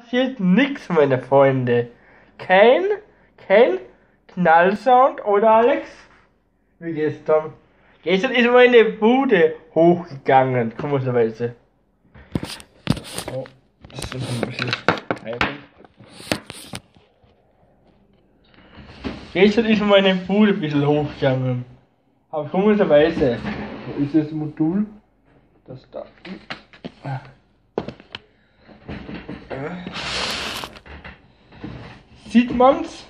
passiert nichts, meine Freunde. Kein Knallsound, oder Alex? Wie gestern. Gestern ist meine Bude hochgegangen, komischerweise. Oh, das ist ein bisschen Teilung. Gestern ist meine Bude ein bisschen hochgegangen. Aber komischerweise. Wo ist das Modul? Das da. Sieht man's?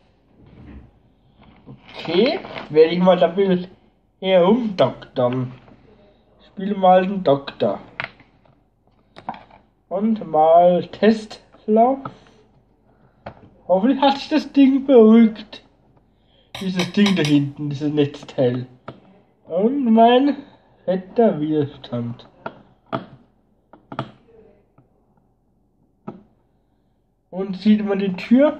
Okay, werde ich mal da ein bisschen herumdoktern. Spiel mal den Doktor. Und mal Testlauf. Hoffentlich hat sich das Ding beruhigt. Dieses Ding da hinten, dieses Netzteil. Und mein fetter Widerstand. Und sieht man die Tür?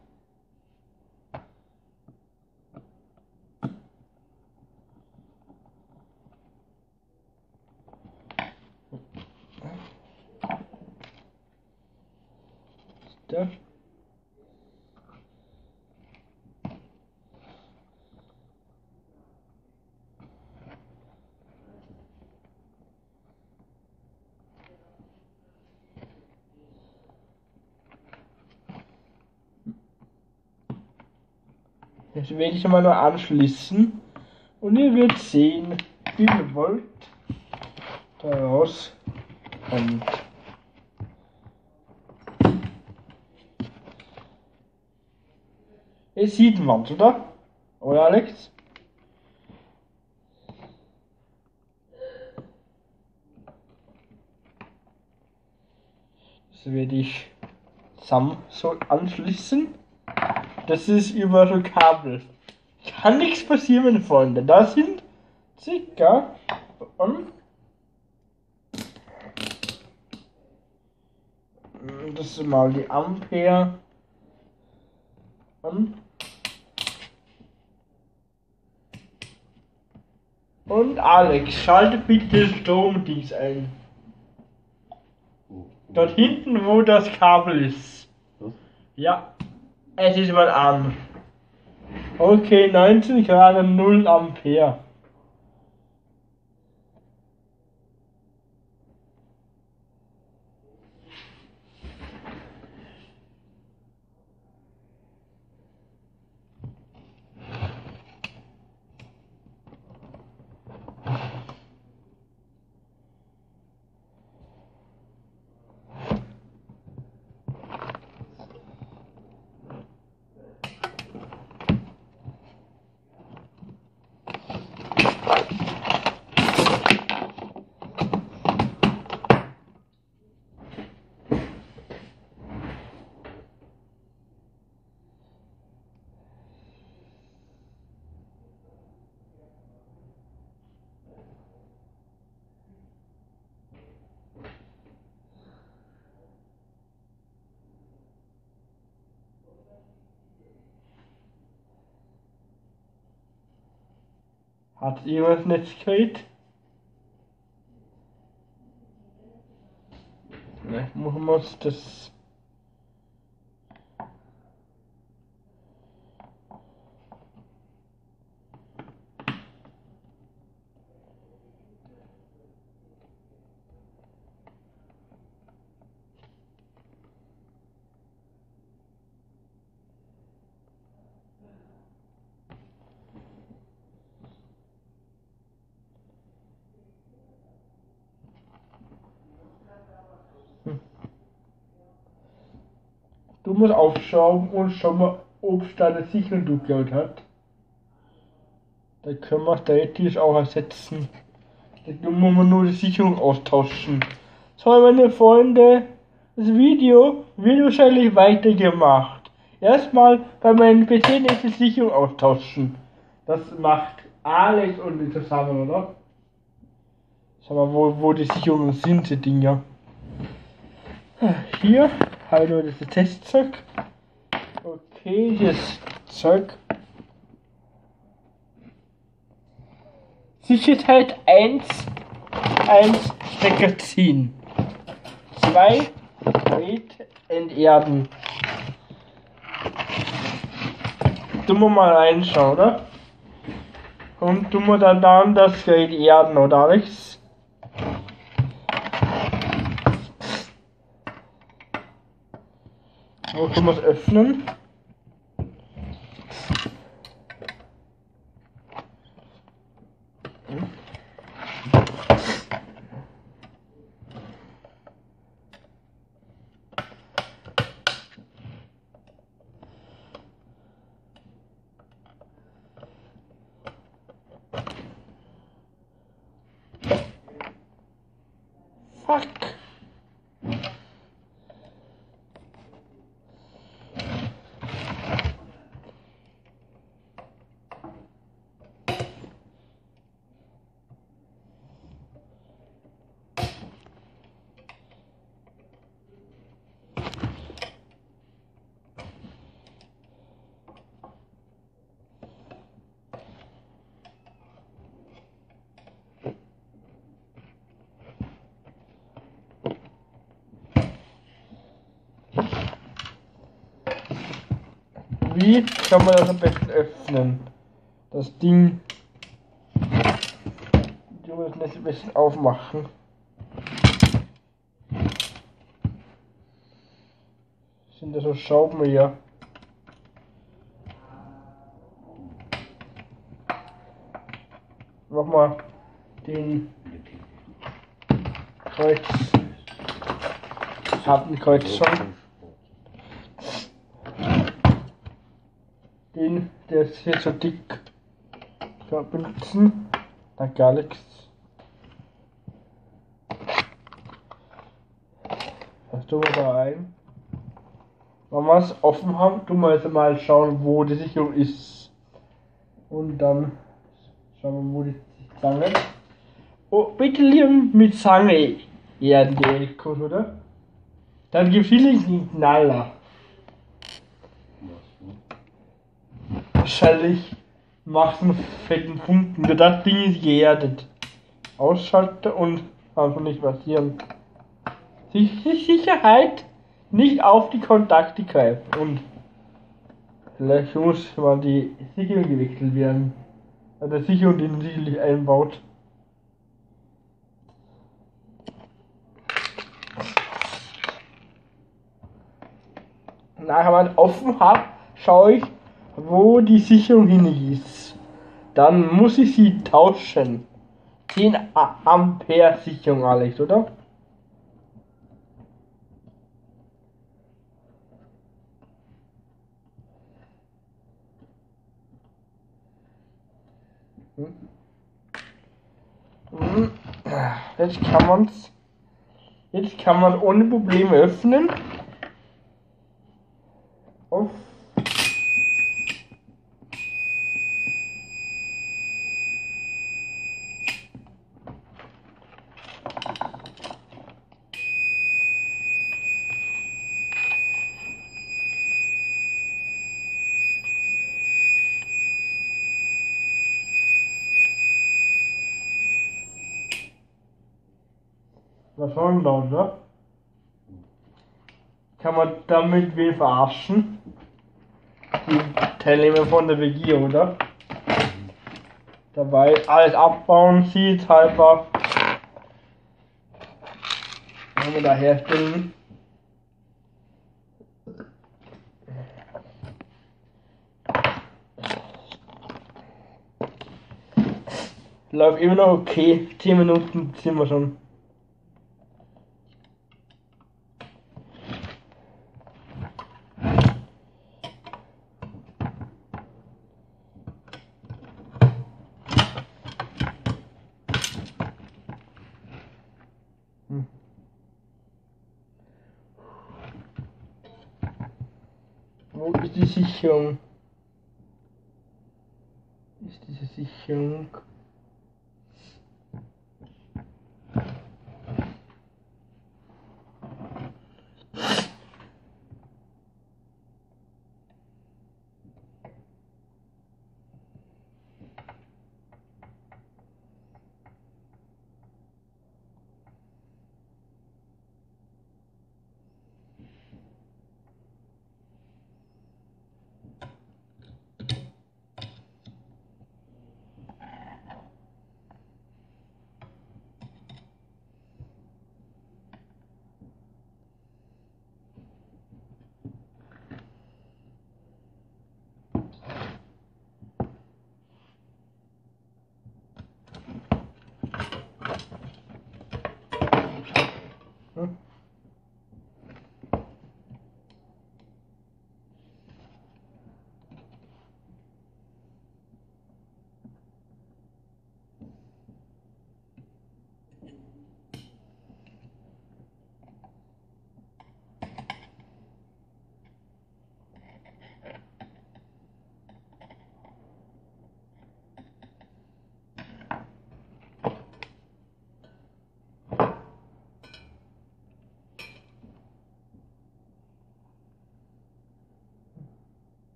Da. Jetzt werde ich mal nur anschließen und ihr werdet sehen, wie ihr wollt daraus kommt. Ihr sieht man, oder? Oder Alex? Das werde ich zusammen so anschließen. Das ist über so Kabel. Kann nichts passieren, meine Freunde. Da sind circa das ist mal die Ampere und Alex, schalte bitte das Stromdings ein. Dort hinten, wo das Kabel ist. Ja. Es ist mal an. Okay, 19 Grad, 0 Ampere. Hat jemand Netzgerät? Vielleicht machen wir das. Du musst aufschauen und schauen mal, ob es da eine Sicherung durchgehauen hat. Da können wir theoretisch auch ersetzen. Da muss man nur die Sicherung austauschen. So, meine Freunde, das Video wird wahrscheinlich weitergemacht. Erstmal bei meinem PC nicht die Sicherung austauschen. Das macht Alex und die zusammen, oder? Schau mal, wo die Sicherungen sind, die Dinger. Hier halt nur das Testzeug. Okay, das Zeug. Sicherheit 1 Stecker ziehen. 2 Gerät enterden. Tun wir mal reinschauen, oder? Und tun wir dann das Gerät erden, oder Alex? Wo können wir es öffnen? Fuck. Wie kann man das am besten öffnen? Das Ding. Die müssen das ein bisschen aufmachen. Sind da so Schrauben hier? Mach mal den Kreuz. Hab ein Kreuz schon. Der ist hier so dick. Benutzen. Danke, Alex. Das tun wir da rein. Wenn wir es offen haben, tun wir jetzt mal schauen, wo die Sicherung ist. Und dann schauen wir, wo die Zange. Oh, bitte lieber mit Zange erden die Elektros, oder? Dann gibt es einen Knaller. Wahrscheinlich macht einen fetten Funken. Das Ding ist geerdet. Ausschalten und einfach nicht passieren. Sicherheit nicht auf die Kontakte greifen. Und vielleicht muss mal die Sicherung gewechselt werden. Also die Sicherung, die sicherlich einbaut. Nachher, wenn man offen hat, schaue ich, wo die Sicherung hin ist. Dann muss ich sie tauschen. 10 Ampere Sicherung, Alex, oder? Jetzt kann man ohne Probleme öffnen. Auf. Was soll denn da, oder? Kann man damit wen verarschen? Die Teilnehmer von der WG, oder? Dabei alles abbauen, sieht halber. Wenn wir da herstellen. Läuft immer noch okay. 10 Minuten sind wir schon. Wo ist die Sicherung? Ist diese Sicherung?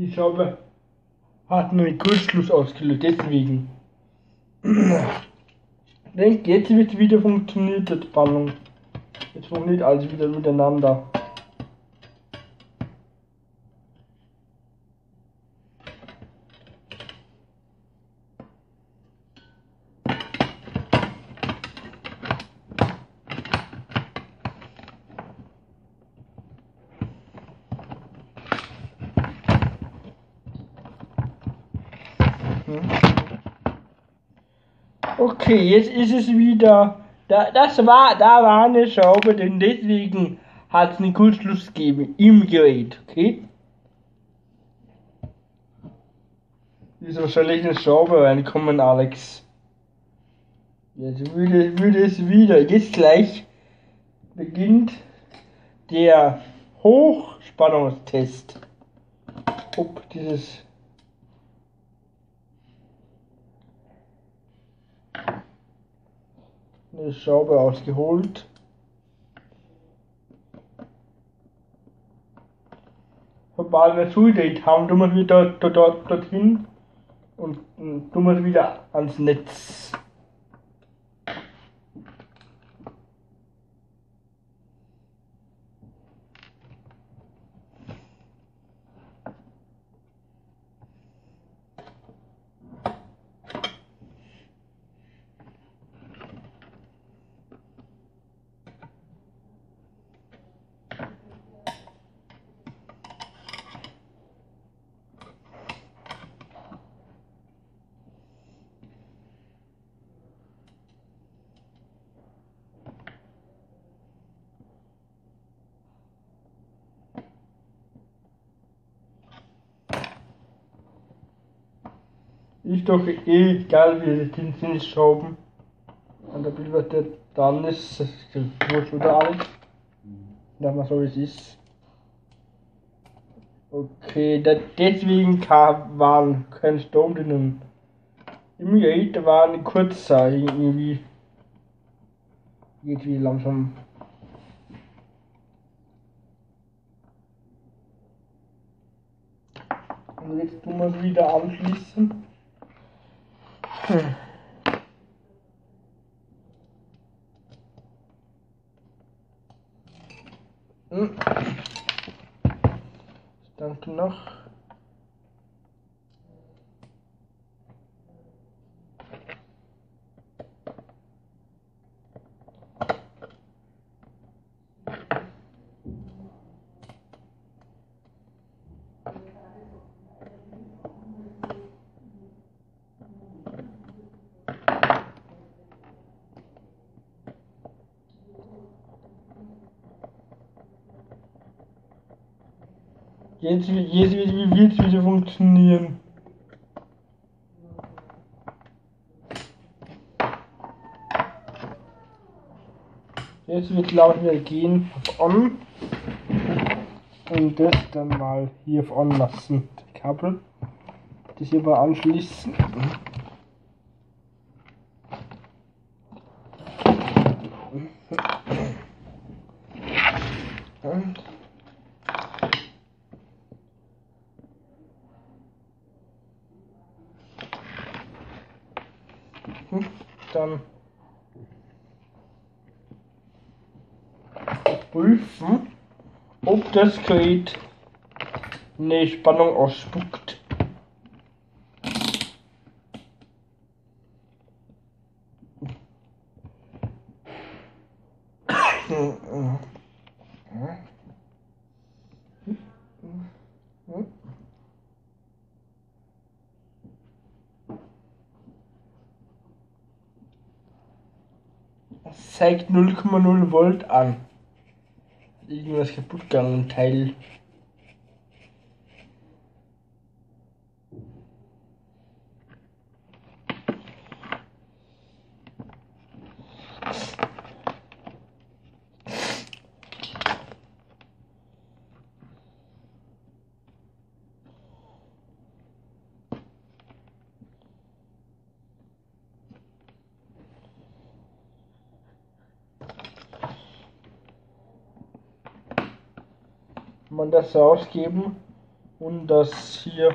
Die Schraube hat nur den Kurzschluss ausgelöst, deswegen. Ich denke, jetzt wird wieder funktioniert, die Spannung. Jetzt funktioniert alles wieder miteinander. Okay, jetzt ist es wieder. Da war eine Schraube, denn deswegen hat es einen Kurzschluss gegeben im Gerät, okay? Ist wahrscheinlich eine Schraube reinkommen, Alex. Jetzt würde es wieder. Jetzt gleich beginnt der Hochspannungstest. Ob dieses eine Schraube ausgeholt. Sobald wir zugedreht haben, tun wir wieder dorthin und tun wir wieder ans Netz. Ist doch eh egal, wie die Zinsschrauben an der Bildwarte dran ist. Das ist wurscht oder alles. Sagen wir so, wie es ist. Okay, deswegen waren kein Strom drinnen. Im Gerät war ein kurzer irgendwie. Geht wie langsam. Und jetzt tun wir es wieder anschließen. Danke noch. Jetzt wird es wieder funktionieren. Jetzt wird laut wieder gehen auf On und das dann mal hier auf On lassen. Das Kabel. Das hier mal anschließen. Und dann prüfen, ob das Gerät eine Spannung ausspuckt. Es zeigt 0,0 Volt an. Irgendwas kaputt gegangen, Teil. Wenn man das so ausgeben, Und das hier.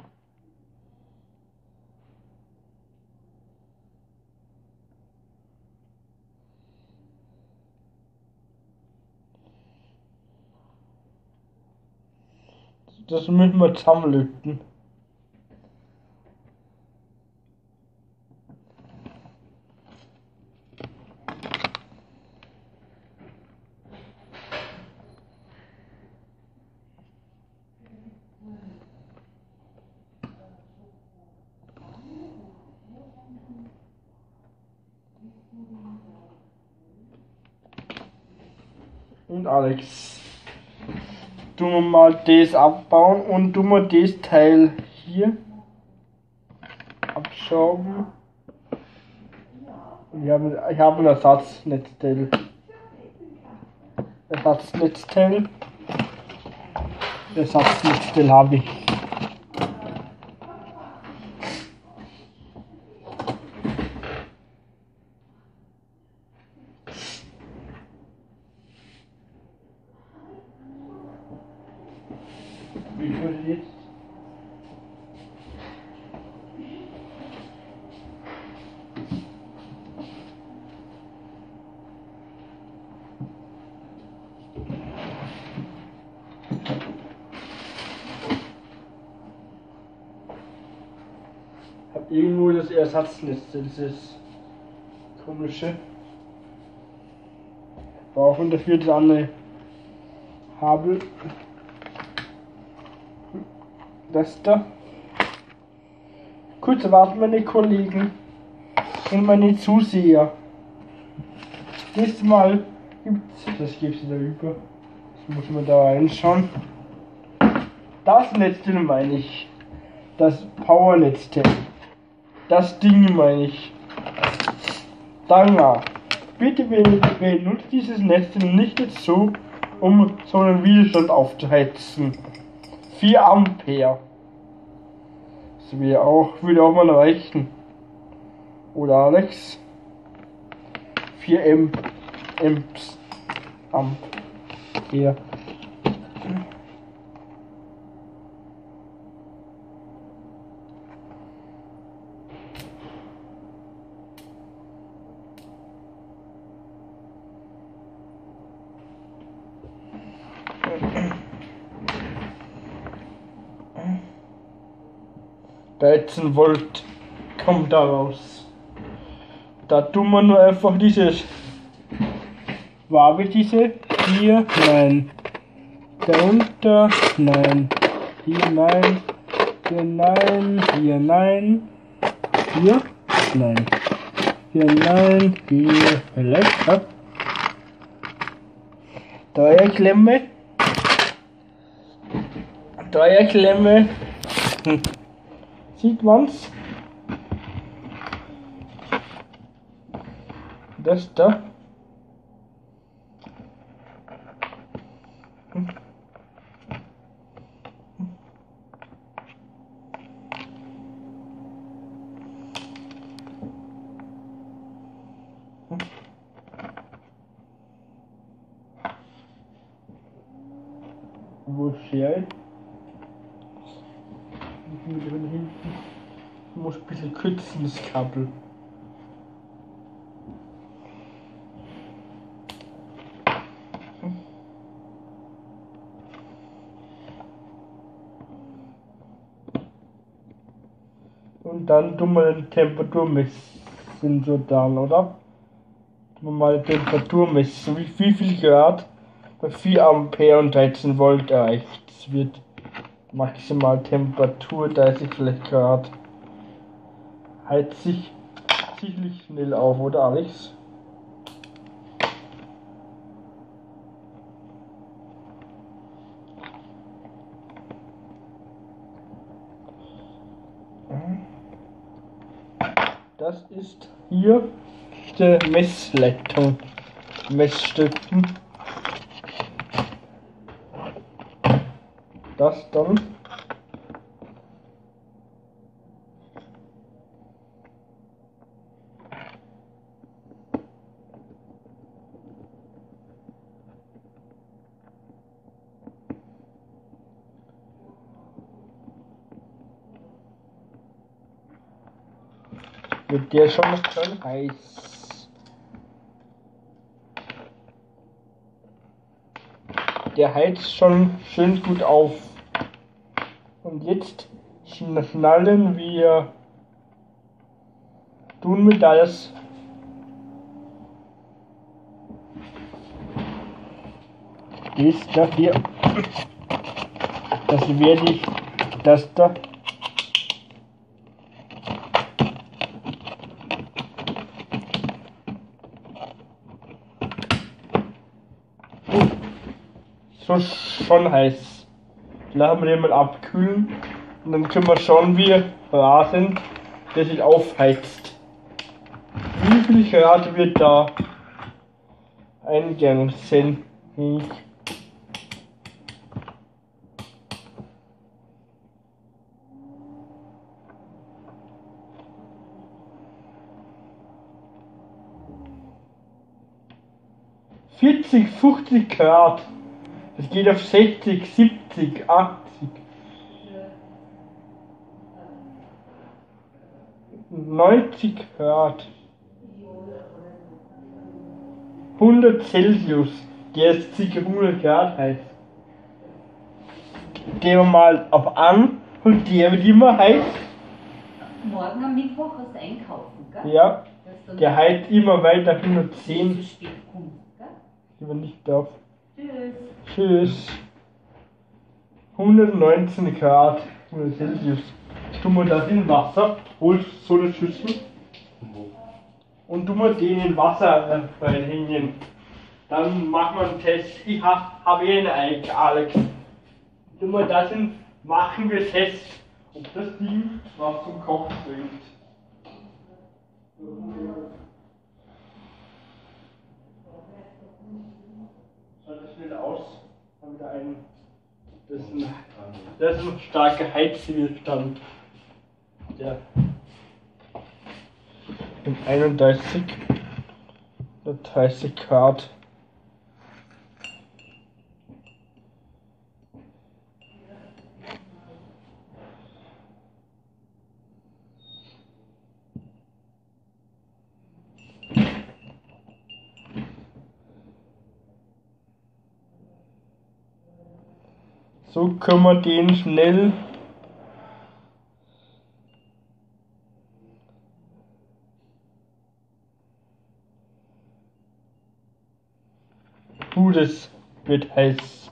Das müssen wir zusammenlöten. Und Alex, tun wir mal das abbauen und tun wir das Teil hier abschrauben. Und ich habe ein Ersatznetzteil. Ersatznetzteil habe ich. Wie viel jetzt? Ich habe irgendwo das Ersatznetzteil, dieses komische. Brauchen dafür das andere Kabel. Das da. Kurz warten meine Kollegen und meine Zuseher. Nächstes Mal gibt's, das gibt's da über. Das muss man da reinschauen. Das Netzteil meine ich. Das Power-Netzteil. Das Ding meine ich. Danach. Bitte benutzt dieses Netzteil nicht jetzt so, um so einen Widerstand aufzuheizen. 4 Ampere. Das würde auch mal reichen. Oder Alex? 4 Amps. Ampere. Dreizehn Volt kommt da raus. Da tun wir nur einfach dieses. War wir diese? Hier, nein. Darunter, nein. Hier, nein. Hier, nein. Hier, nein. Hier, nein. Hier, nein. Hier, vielleicht. Ja. Dreierklemme. Dreierklemme. Sieht man's? Das da. Wo ist Schere? Hinten. Ich muss ein bisschen kürzen, das Kabel. Und dann tun wir den Temperaturmesssensor dran, oder? Tun wir mal die Temperatur messen, wie viel Grad bei 4 Ampere und 13 Volt erreicht. Es wird maximal Temperatur 30 Grad. Heizt sich sicherlich schnell auf, oder Alex? Das ist hier die Messleitung. Messstücken. Das dann. wird der schon heiß. Der heizt schon schön gut auf. Und jetzt schnallen wir, tun wir das ist da hier. Das werde ich, das da. So schon heiß. Lassen wir den mal abkühlen und dann können wir schauen, wie rasend der sich aufheizt. Wie viel Grad wird da eingegangen sind? 40, 50 Grad. Das geht auf 60, 70, 80. 90 Grad. 100 Celsius. Der ist sicher 100 Grad heiß. Gehen wir mal auf an und der wird immer heiß. Morgen am Mittwoch hast du einkaufen, gell? Ja. Der heizt immer weiter 110. Zu spät kommt, gell? Aber nicht drauf. Tschüss. Tschüss. 119 Grad 100 Celsius. Tun wir das in Wasser, holst so eine Schüssel und tun wir den in Wasser reinhängen. Dann machen wir einen Test. Ich habe eh eine Eike, Alex. Tun wir das in, machen wir Test, ob das Ding was zum Kochen bringt. Schaut das schnell aus. Haben wir da einen. Das ist ein starker Heizwiderstand. Der 31 oder 30 Grad. So können wir den schnell Gutes wird heiß.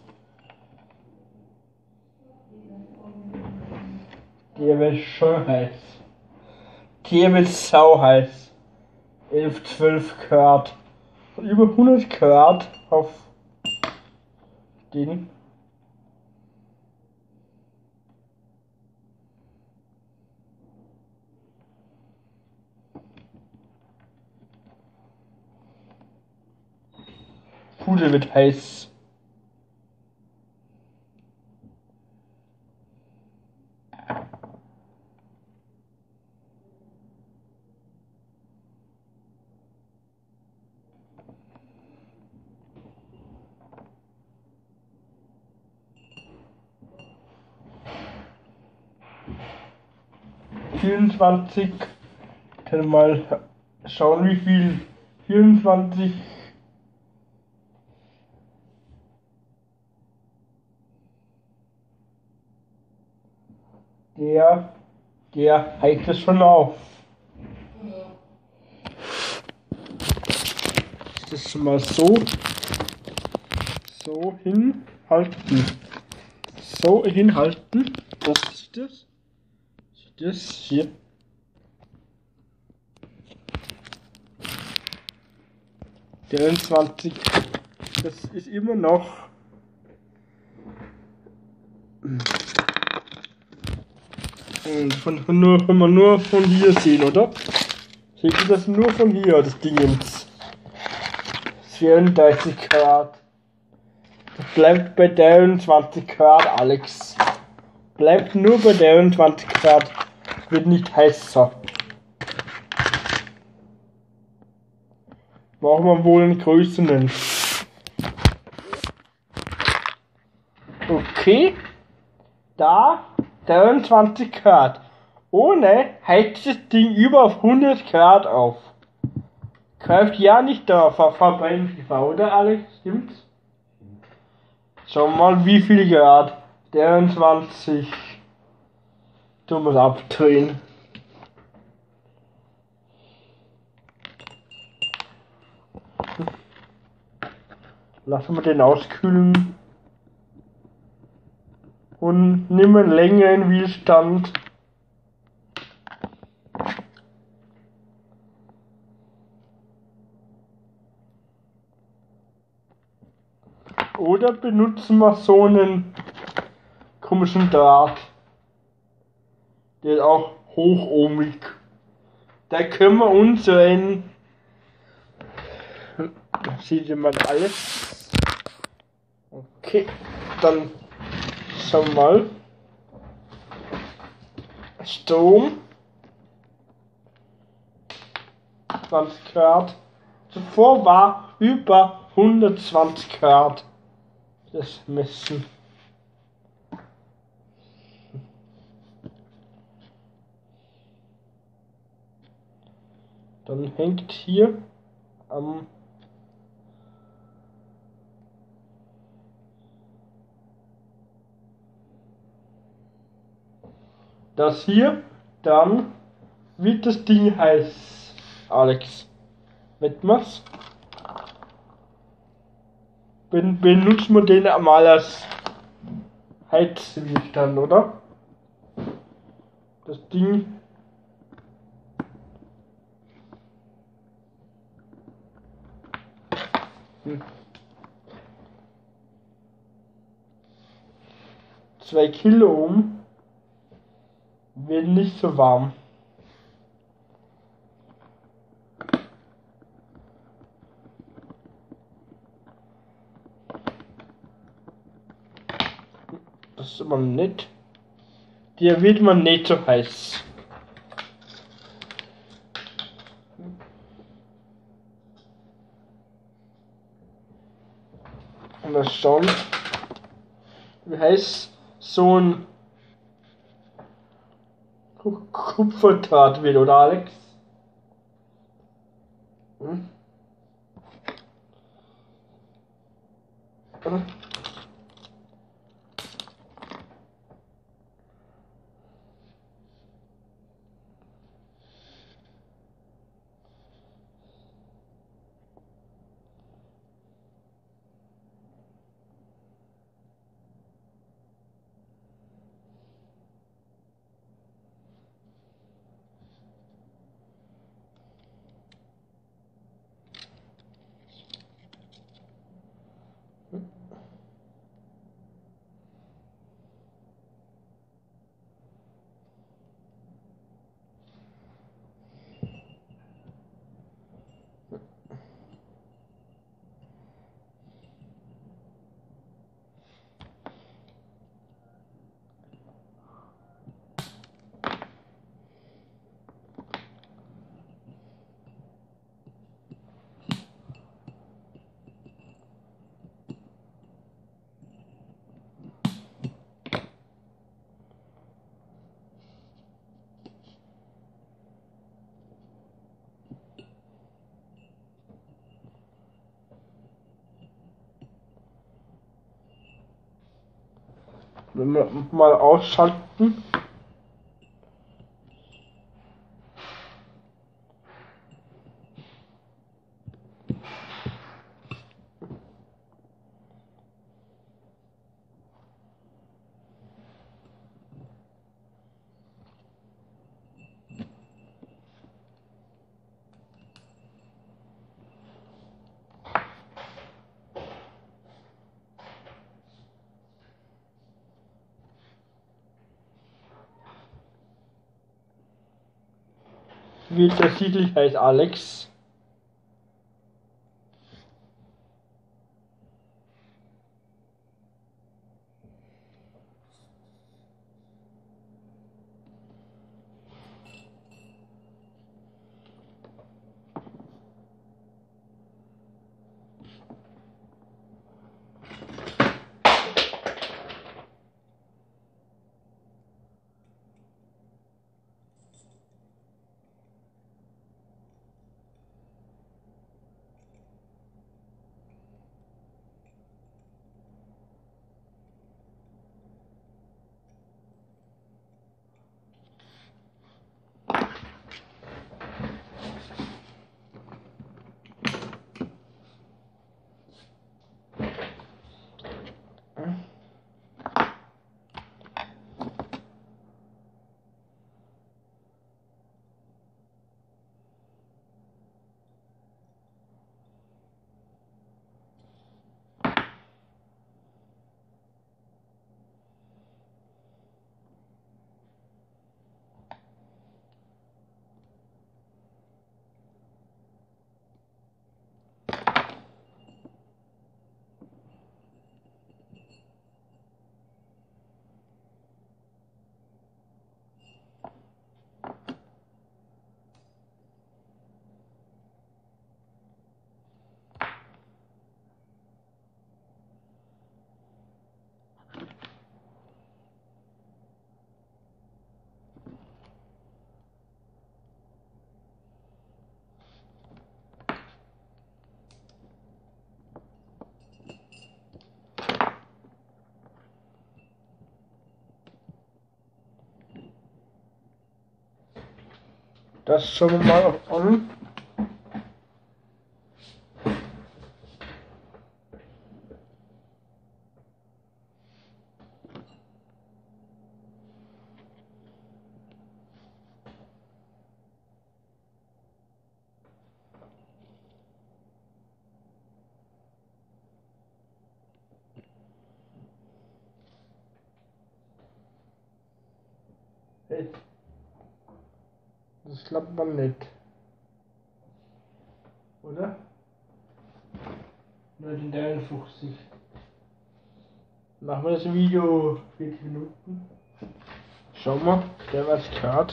Der wird schon heiß. Der wird sau heiß. 11, 12 Grad. Und über 100 Grad auf den. Pudel wird heiß. Vierundzwanzig. Können mal schauen, wie viel. 24. Der heizt es schon auf. Das schon mal so hinhalten. So hinhalten. Was ist das? Das hier. Der 21. Das ist immer noch. Und können wir nur von hier sehen, oder? Seht ihr das nur von hier, das Dingens? 34 Grad. Das bleibt bei 23 Grad, Alex. Bleibt nur bei 23 Grad. Wird nicht heißer. Brauchen wir wohl einen größeren. Okay. Da 23 Grad. Ohne heizt das Ding über auf 100 Grad auf. Greift ja nicht da verbrennen, oder Alex? Stimmt's? Schau mal, wie viel Grad. 23. Du musst abdrehen. Lassen wir den auskühlen. Und nimm einen längeren Widerstand. Oder benutzen wir so einen komischen Draht. Der ist auch hochohmig. Da können wir unseren. Sieht man alles. Okay, dann schauen wir mal. Strom. 20 Grad. Zuvor war über 120 Grad. Das Messen. Dann hängt hier am das hier, dann wird das Ding heiß. Alex, wetten wir's? Benutzen wir den einmal als Heizwiderstand, oder? Das Ding. Hm. 2 Kiloohm werden nicht so warm. Das ist aber nett. Der wird man nicht so heiß. Und das schauen, wie heiß so ein Kupferdraht wird, oder Alex? Hm? Oder? Wenn wir mal ausschalten. Wird der Titel heißt Alex. Das schauen wir mal an. Hey. Das klappt man nicht. Oder? 1953. Machen wir das Video 40 Minuten. Schauen wir, der was gerade.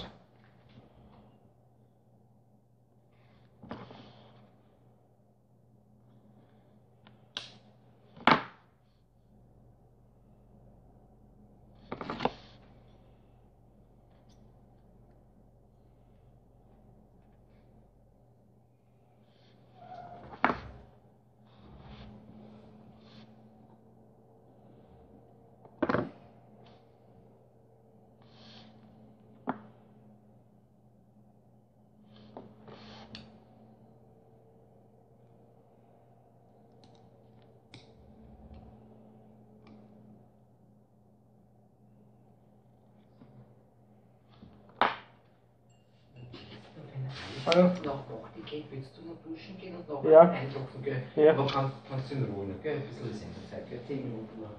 Nach 8 die geht, willst du noch duschen gehen und noch Ja. einlaufen, gell? Ja. Aber kannst du in Ruhe, gell? Ein bisschen Sendezeit, gell? 10 Minuten noch.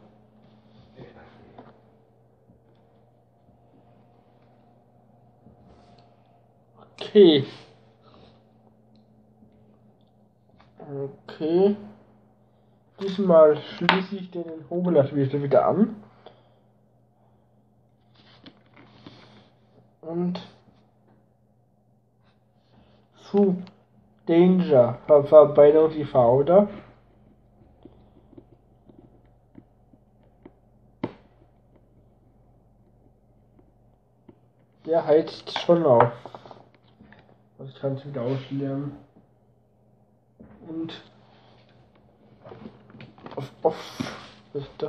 Okay. Okay. Diesmal schließe ich den Hobelaschwesel wieder an. Und zu Danger Verbindung die Fauder. Der heizt schon auf. Also ich kann es wieder ausleeren. Und auf bitte.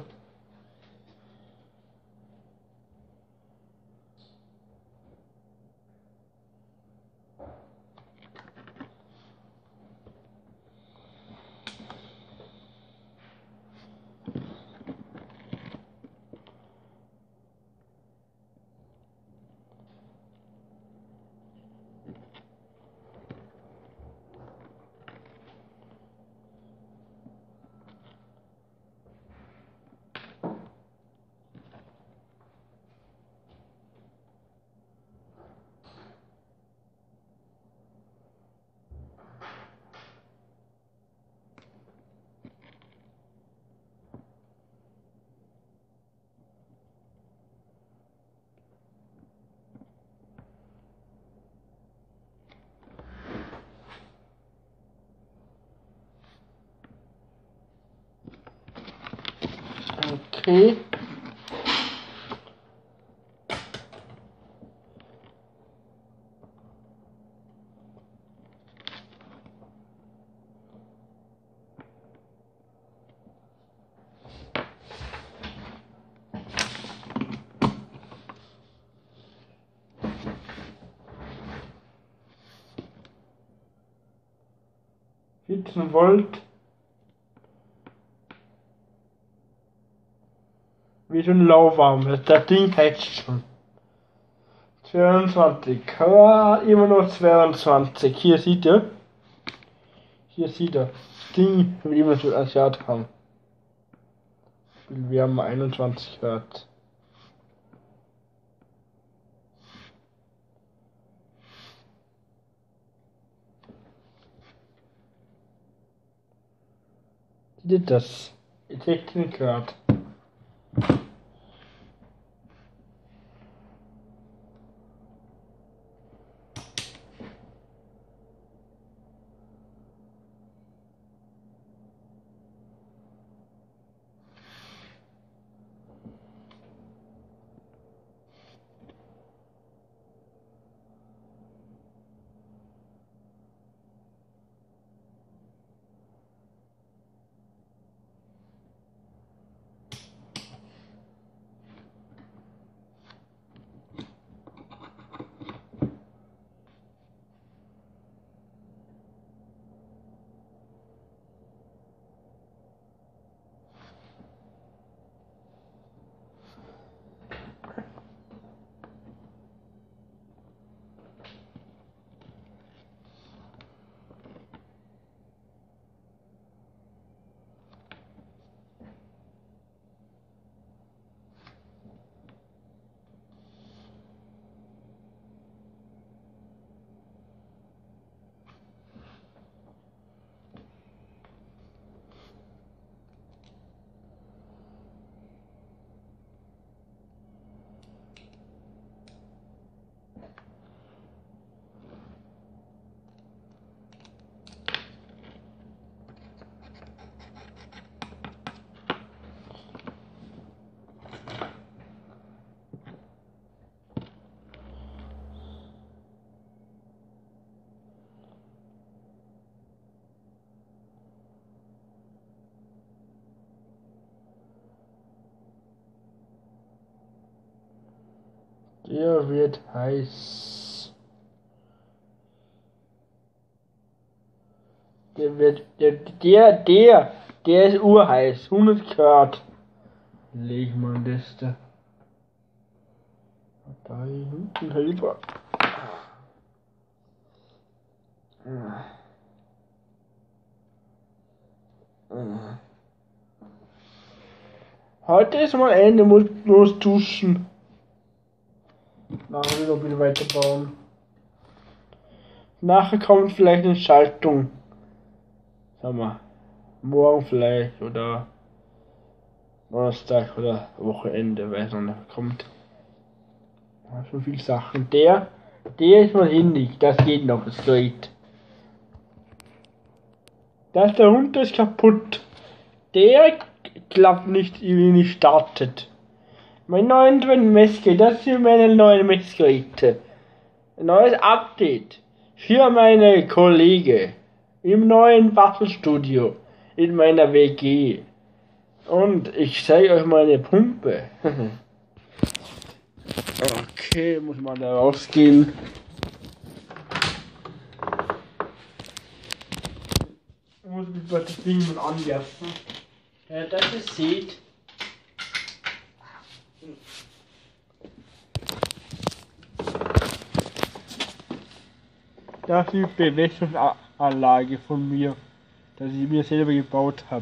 Okay. Volt. Wie schon lauwarm. Das Ding heizt schon. 22. Ja, immer noch 22. Hier sieht ihr. Hier sieht ihr. Das Ding will immer so Asiat haben. Wir haben 21 Hertz. Seht ihr das? 16 Grad. Der wird heiß. Der ist urheiß. 100 Grad. Leg mal das da. Da hinten halber. Heute ist mal Ende, muss bloß duschen. Nachher wieder ein bisschen weiterbauen. Nachher kommt vielleicht eine Schaltung. Sagen wir, morgen vielleicht oder Donnerstag oder Wochenende, weiß noch nicht, kommt. Schon viele Sachen. Der ist mal hindig, das geht noch, das geht. Das darunter ist kaputt. Der klappt nicht, irgendwie nicht startet. Mein neues Messgerät, das sind meine neuen Messgeräte. Ein neues Update für meine Kollegen im neuen Bastelstudio in meiner WG. Und ich zeige euch meine Pumpe. Okay, muss man da rausgehen. Muss mich bei das Ding mal anwerfen. Ja, das ihr seht. Das ist die Bewässerungsanlage von mir, dass ich mir selber gebaut habe.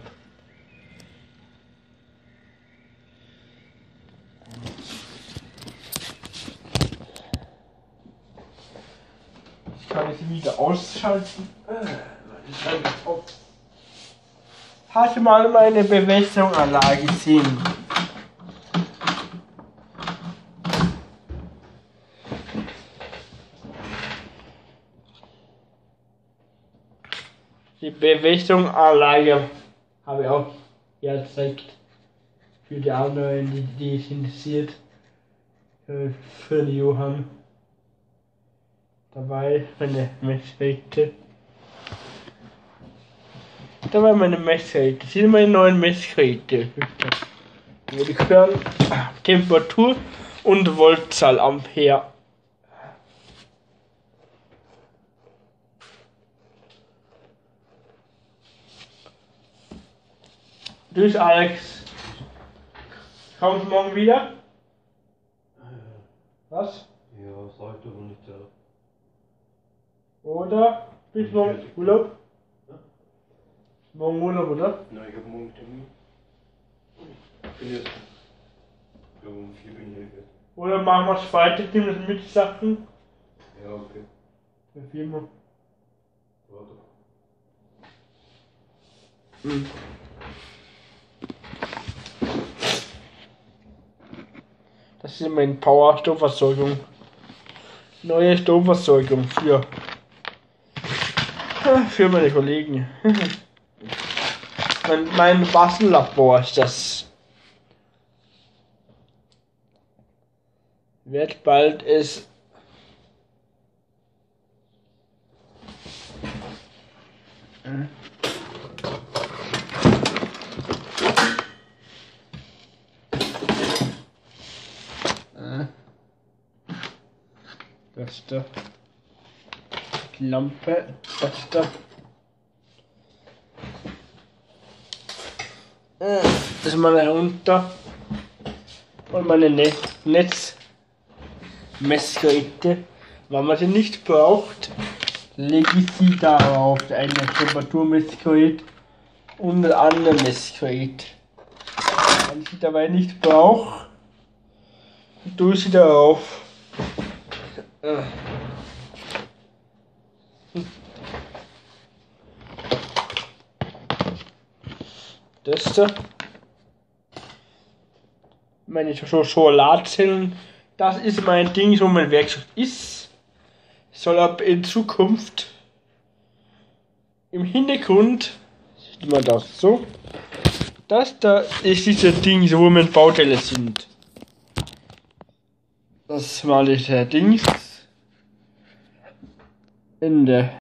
Ich kann es wieder ausschalten. Hast du mal meine Bewässerungsanlage gesehen? Die Bewässerungsanlage habe ich auch gezeigt. Für die anderen, die es interessiert. Für den Johann. Dabei meine Messgeräte. Dabei meine Messgeräte. Das sind meine neuen Messgeräte. Die können Temperatur und Voltzahl Ampere. Tschüss Alex. Kommst du morgen wieder? Was? Ja, sollte wohl nicht da. Oder? Bis morgen Urlaub? Ja? Morgen Urlaub, oder? Nein, ich habe morgen Termin. Ich bin jetzt. Ich glaube um 4 bin ich hier. Oder machen wir es Freitag, nehmen das mit Sachen? Ja, okay. Bei Firma. Warte. Das ist meine Power-Stromversorgung. Neue Stromversorgung für meine Kollegen. mein Bastellabor ist das. Wird bald ist. Das da. Die Lampe. Das da. Das ist mal herunter. Und meine Netzmessgeräte. Wenn man sie nicht braucht, lege ich sie darauf. Ein Temperaturmessgerät und ein anderes Messgerät. Wenn ich sie dabei nicht brauche, tue ich sie darauf. Das da. Meine Solarzellen. Das ist mein Ding, wo mein Werkzeug ist. Soll ab in Zukunft im Hintergrund, sieht man das so. Das da ist dieser Ding, wo meine Bauteile sind. Das war dieser Dings. Ende.